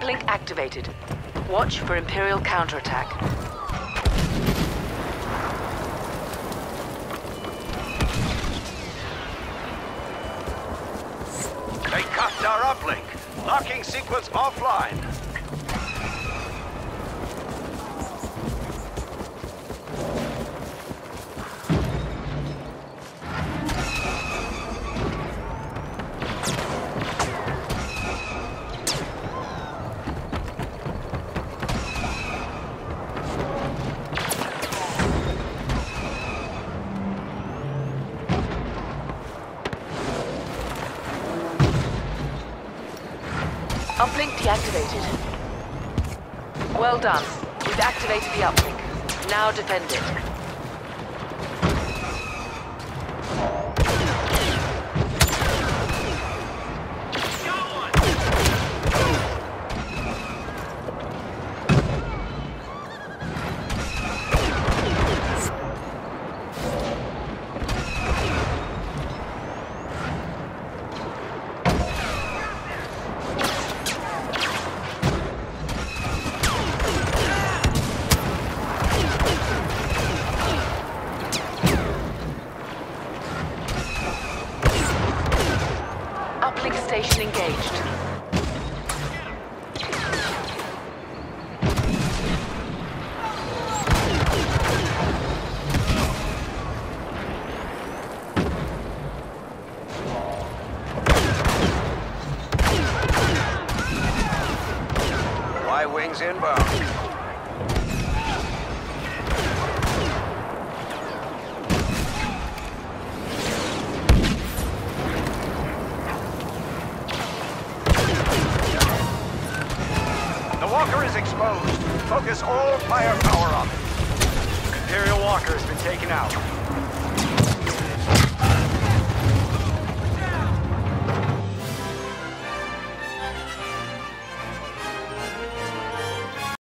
Uplink activated. Watch for Imperial counterattack. They cuffed our uplink. Locking sequence offline. Uplink deactivated. Well done. We've activated the uplink. Now defend it. Uplink station engaged. Y-wings inbound. Walker is exposed. Focus all firepower on it. Imperial Walker has been taken out.